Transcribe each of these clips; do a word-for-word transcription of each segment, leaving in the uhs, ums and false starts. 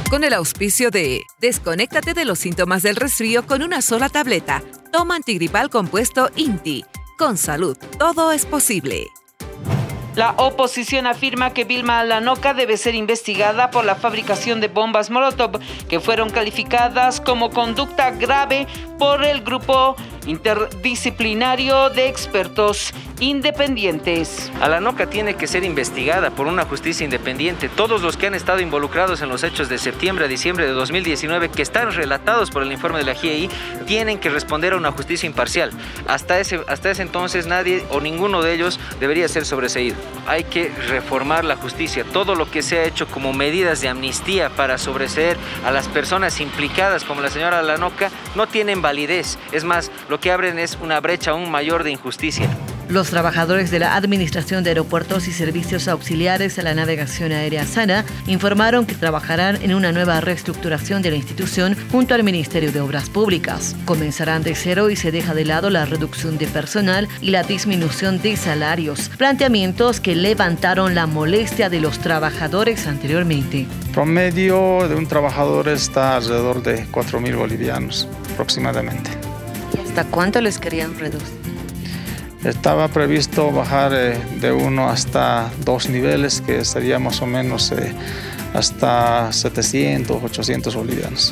Con el auspicio de Desconéctate de los síntomas del resfrío con una sola tableta. Toma antigripal compuesto INTI. Con salud, todo es posible. La oposición afirma que Vilma Lanoca debe ser investigada por la fabricación de bombas Molotov, que fueron calificadas como conducta grave por el grupo interdisciplinario de expertos independientes. Lanoca tiene que ser investigada por una justicia independiente. Todos los que han estado involucrados en los hechos de septiembre a diciembre de dos mil diecinueve, que están relatados por el informe de la G I E, tienen que responder a una justicia imparcial. Hasta ese, hasta ese entonces nadie o ninguno de ellos debería ser sobreseído. Hay que reformar la justicia. Todo lo que se ha hecho como medidas de amnistía para sobreseer a las personas implicadas, como la señora Lanoca, no tienen validez. Es más, lo que abren es una brecha aún mayor de injusticia. Los trabajadores de la Administración de Aeropuertos y Servicios Auxiliares a la Navegación Aérea SANA informaron que trabajarán en una nueva reestructuración de la institución junto al Ministerio de Obras Públicas. Comenzarán de cero y se deja de lado la reducción de personal y la disminución de salarios, planteamientos que levantaron la molestia de los trabajadores anteriormente. Promedio de un trabajador está alrededor de cuatro mil bolivianos aproximadamente. ¿Hasta cuánto les querían reducir? Estaba previsto bajar eh, de uno hasta dos niveles, que sería más o menos eh, hasta setecientos, ochocientos bolivianos.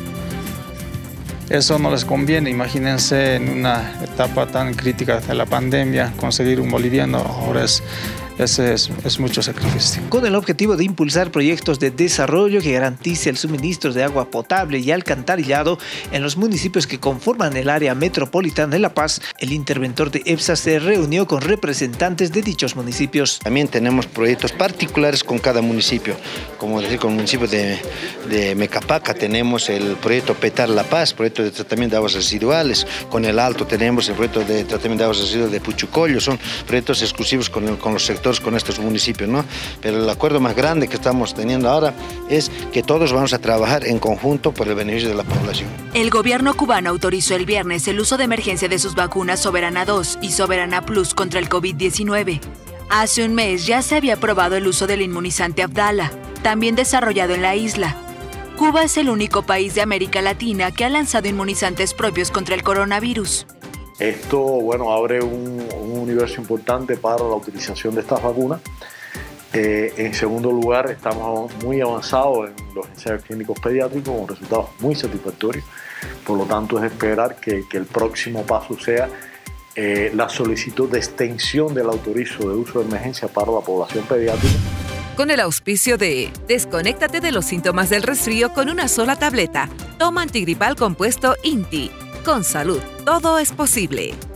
Eso no les conviene. Imagínense en una etapa tan crítica de la pandemia, conseguir un boliviano ahora es... Ese es, es mucho sacrificio. Con el objetivo de impulsar proyectos de desarrollo que garantice el suministro de agua potable y alcantarillado en los municipios que conforman el área metropolitana de La Paz, el interventor de EPSA se reunió con representantes de dichos municipios. También tenemos proyectos particulares con cada municipio, como decir, con el municipio de, de Mecapaca tenemos el proyecto Petar La Paz, proyecto de tratamiento de aguas residuales, con el Alto tenemos el proyecto de tratamiento de aguas residuales de Puchucollo, son proyectos exclusivos con, el, con los sectores, con estos municipios, ¿no? Pero el acuerdo más grande que estamos teniendo ahora es que todos vamos a trabajar en conjunto por el beneficio de la población. El gobierno cubano autorizó el viernes el uso de emergencia de sus vacunas Soberana dos y Soberana Plus contra el COVID diecinueve. Hace un mes ya se había aprobado el uso del inmunizante Abdala, también desarrollado en la isla. Cuba es el único país de América Latina que ha lanzado inmunizantes propios contra el coronavirus. Esto, bueno, abre un, un universo importante para la utilización de estas vacunas. Eh, en segundo lugar, estamos muy avanzados en los ensayos clínicos pediátricos con resultados muy satisfactorios. Por lo tanto, es esperar que, que el próximo paso sea eh, la solicitud de extensión del autorizo de uso de emergencia para la población pediátrica. Con el auspicio de Desconéctate de los síntomas del resfrío con una sola tableta. Toma antigripal compuesto INTI. Con salud, todo es posible.